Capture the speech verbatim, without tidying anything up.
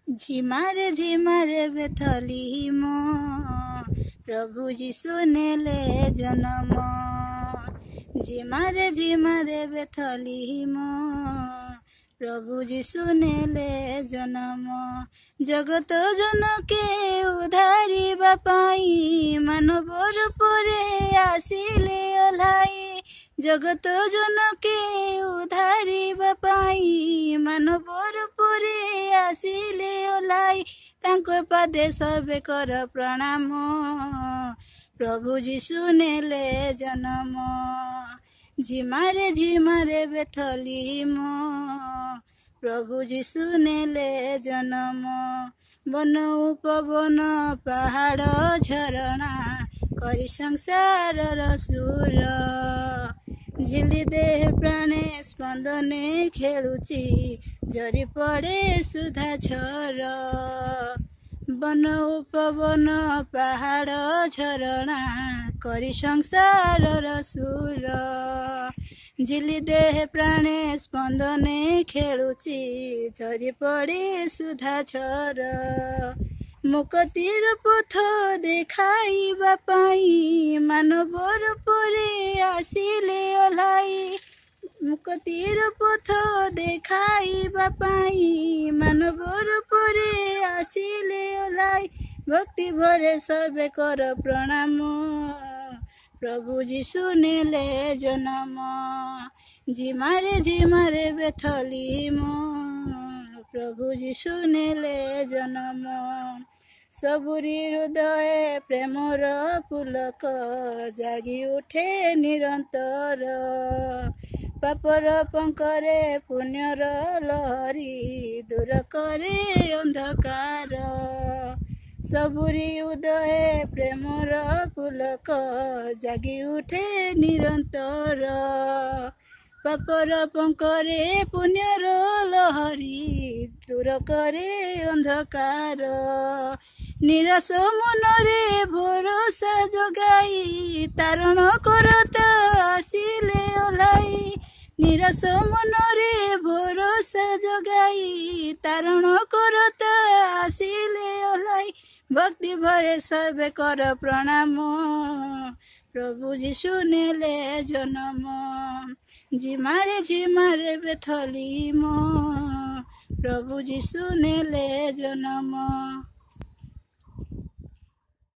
झिमारे झिमारे बेथली मो प्रभु जीशु नेले जन्म। झिमारे झिमारे बेथली मो प्रभु जीशु नेले जन्म। जगत जनके उधारी बापाई मानवर परे आसिले ओह्लाई। जगत जनके उधारी बापाई मानवर परे आसिले ओह्लाई। तांको पादे सबे कर प्रणाम प्रभु जीशु नेले जन्म। झिमारे झिमारे बेथली मो प्रभु जीशु नेले जन्म। बन उपवन पहाड़ झरणा करी संसार सुर। झिली देह प्राणे स्पंदने खेलुची जरी पड़े सुधा झर। बन उपवन पहाड़ झरणा करी संसार सुर। झिली देह प्राणे स्पंदने खेलुची झरी पड़े सुधा झर। मुक्तिर पथ देखाइबा पाई मानवर परे आसिले ओह्लाई। मुक्तिर पथ देखाइबा पाई मानवर परे आसिले ओह्लाई। भक्ति भरे सबे कर प्रणाम प्रभु जीशु नेले जन्म। झिमारे झिमारे बेथली मो प्रभु जीशु नेले जन्म। सबुरी हृदय प्रेमर पुलक जागी उठे निरंतर। पापर पंकरे पुण्यर लहरी दूर करे अंधकार। सबुरी उदय प्रेमर पुलक जागी उठे निरंतर। पापर पंकरे पुण्यर लहरी दूर करे अंधकार। निराश मनरे भरोसा जगाई तारण करत आसिले ओह्लाई। निराश मनरे भरोसा जगाई तारण करत आसिले ओह्लाई। भक्ति भरे सबे कर प्रणाम प्रभु जीशु नेले जन्म। झिमारे झिमारे बेथली मो प्रभु जीशु नेले जन्म।